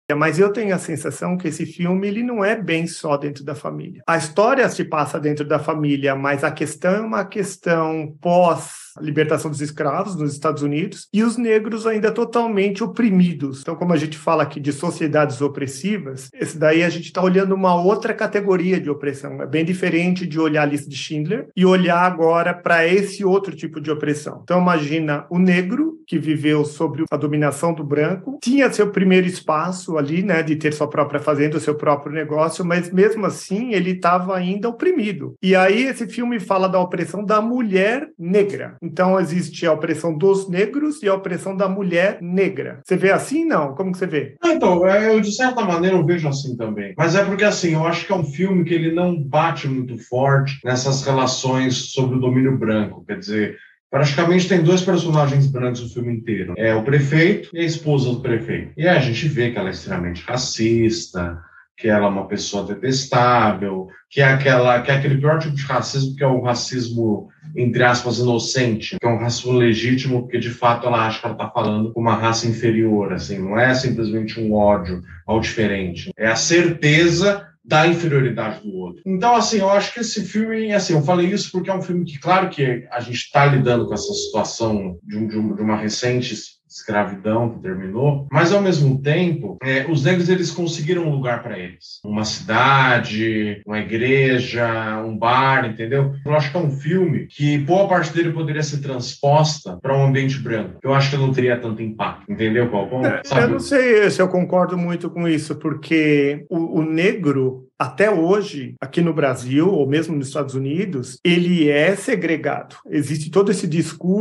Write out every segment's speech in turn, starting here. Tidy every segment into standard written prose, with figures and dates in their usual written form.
Mas eu tenho a sensação que esse filme ele não é bem só dentro da família. A história se passa dentro da família, mas a questão é uma questão pós-libertação dos escravos nos Estados Unidos e os negros ainda totalmente oprimidos. Então, como a gente fala aqui de sociedades opressivas, esse daí a gente está olhando uma outra categoria de opressão. É bem diferente de olhar a lista de Schindler e olhar agora para esse outro tipo de opressão. Então, imagina o negro que viveu sob a dominação do branco, tinha seu primeiro espaço ali, né, de ter sua própria fazenda, o seu próprio negócio, mas mesmo assim ele estava ainda oprimido. E aí esse filme fala da opressão da mulher negra. Então existe a opressão dos negros e a opressão da mulher negra. Você vê assim, não? Como que você vê? Então, eu de certa maneira eu vejo assim também. Mas é porque assim, eu acho que é um filme que ele não bate muito forte nessas relações sobre o domínio branco. Quer dizer, praticamente tem dois personagens brancos no filme inteiro. É o prefeito e a esposa do prefeito. E aí a gente vê que ela é extremamente racista, que ela é uma pessoa detestável, que é aquele pior tipo de racismo, que é o racismo, entre aspas, inocente, que é um racismo legítimo, porque de fato ela acha que ela está falando com uma raça inferior, assim, não é simplesmente um ódio ao diferente, é a certeza da inferioridade do outro. Então, assim, eu acho que esse filme, assim, eu falei isso porque é um filme que, claro que a gente está lidando com essa situação de uma recente escravidão que terminou, mas ao mesmo tempo, os negros eles conseguiram um lugar para eles. Uma cidade, uma igreja, um bar, entendeu? Eu acho que é um filme que boa parte dele poderia ser transposta para um ambiente branco. Eu acho que não teria tanto impacto, entendeu qual ponto? Eu não sei se eu concordo muito com isso, porque o negro, até hoje, aqui no Brasil, ou mesmo nos Estados Unidos, ele é segregado. Existe todo esse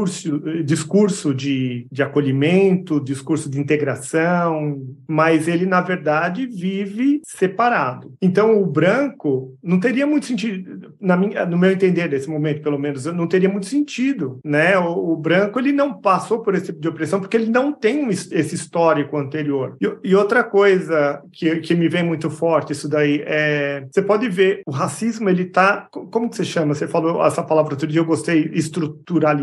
discurso de acolhimento, discurso de integração, mas ele, na verdade, vive separado. Então, o branco não teria muito sentido, no meu entender, nesse momento, pelo menos, não teria muito sentido, né? O branco, ele não passou por esse tipo de opressão, porque ele não tem esse histórico anterior. E outra coisa que me vem muito forte, isso daí, você pode ver, o racismo, ele tá, como que você chama? Você falou essa palavra outro dia, eu gostei, estruturado?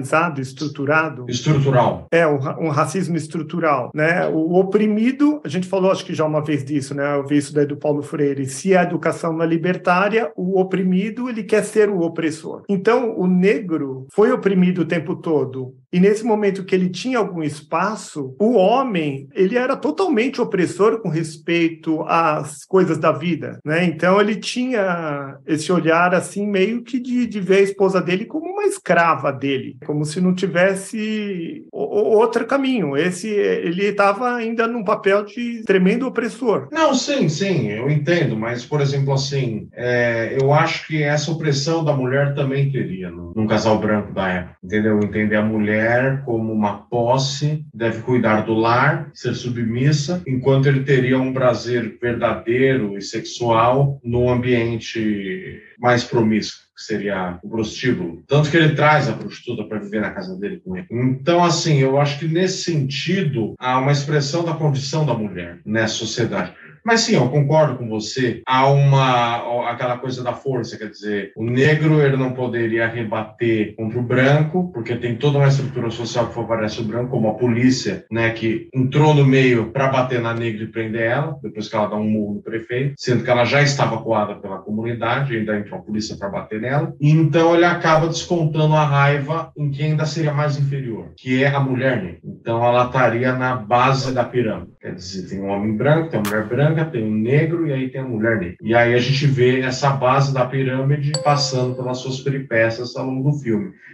Estrutural. Um racismo estrutural, né? O oprimido, a gente falou, acho que já uma vez disso, né? Eu vi isso daí do Paulo Freire, se a educação não é libertária, o oprimido, ele quer ser o opressor. Então, o negro foi oprimido o tempo todo. E nesse momento que ele tinha algum espaço, o homem, ele era totalmente opressor com respeito às coisas da vida, né? Então ele tinha esse olhar assim meio que de ver a esposa dele como uma escrava dele, como se não tivesse outro caminho. Ele estava ainda num papel de tremendo opressor. Não, sim, eu entendo, mas, por exemplo, assim, eu acho que essa opressão da mulher também teria num casal branco da época, entendeu? Entender a mulher como uma posse, deve cuidar do lar, ser submissa, enquanto ele teria um prazer verdadeiro e sexual no ambiente mais promíscuo, que seria o prostíbulo. Tanto que ele traz a prostituta para viver na casa dele com ele. Então, assim, eu acho que nesse sentido há uma expressão da condição da mulher nessa sociedade. Mas sim, eu concordo com você, há aquela coisa da força, quer dizer, o negro ele não poderia rebater contra o branco, porque tem toda uma estrutura social que favorece o branco, como a polícia, né, que entrou no meio para bater na negra e prender ela, depois que ela dá um murro no prefeito, sendo que ela já estava coada pela comunidade, ainda entrou a polícia para bater nela, e então ele acaba descontando a raiva em quem ainda seria mais inferior, que é a mulher negra. Então ela estaria na base da pirâmide, quer dizer, tem um homem branco, tem uma mulher branca, tem um negro e aí tem a mulher negra. E aí a gente vê essa base da pirâmide passando pelas suas peripécias ao longo do filme.